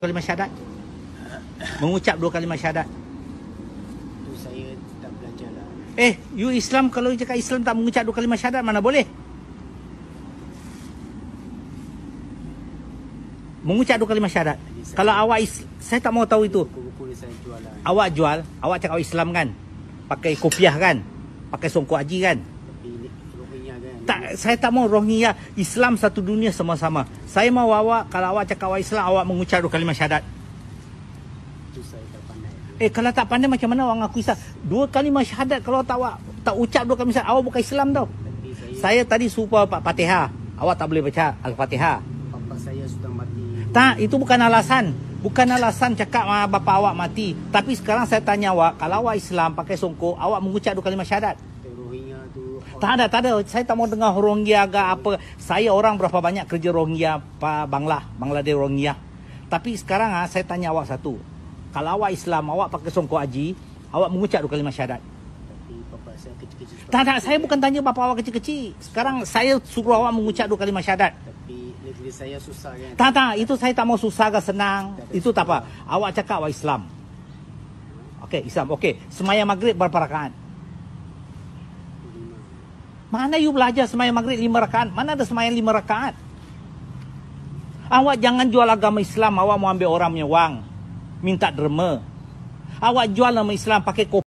kalimat syahadat? Mengucap 2 kalimat syahadat. Itu saya tak belajar lah. You Islam, kalau cakap Islam tak mengucap 2 kalimat syahadat, mana boleh? Mengucap 2 kalimat syahadat. Kalau awak saya tak mau tahu itu. Buku-buku saya jual lah. Awak jual, awak cakap Islam kan? Pakai kopiah kan? Pakai songkok haji kan? Tapi Rohingya kan. Tak, saya tak mau Rohingya. Islam satu dunia sama-sama. Saya mau awak, kalau awak cakap awak Islam, awak mengucap 2 kalimat syahadat. Itu saya tak pandai. Kalau tak pandai macam mana awak ngaku Islam? 2 kalimat syahadat, kalau tak awak tak ucap 2 kalimat syahadat, awak bukan Islam tau. Tapi Saya tadi suruh Fatihah. Awak tak boleh baca Al-Fatihah. bapa saya sudah mati. Tak, itu bukan alasan. Bukan alasan cakap bapa awak mati. Tapi sekarang saya tanya awak, kalau awak Islam pakai songkok, awak mengucap 2 kalimat syahadat? Rohingya tu. Tak ada. Saya tak mau dengar Rohingya ke apa. Saya orang berapa banyak kerja Rohingya, Bangladesh Rohingya. Tapi sekarang saya tanya awak satu. Kalau awak Islam, awak pakai songkok haji, awak mengucap 2 kalimat syahadat? Tapi bapa saya kecil-kecil. Tak, saya bukan tanya bapa awak kecil-kecil. Sekarang saya suruh awak mengucap 2 kalimat syahadat. Tapi negeri saya susah kan. Tak, itu saya tak mau susah ke senang. Itu tak apa. Awak cakap awak Islam. Okey, Islam. Okey, semayang maghrib berapa rakaat? 5. Mana you belajar semayang maghrib 5 rakaat? Mana ada semayang 5 rakaat? Awak jangan jual agama Islam, awak mau ambil orang punya wang. Minta derma. Awak jual nama Islam pakai kopi.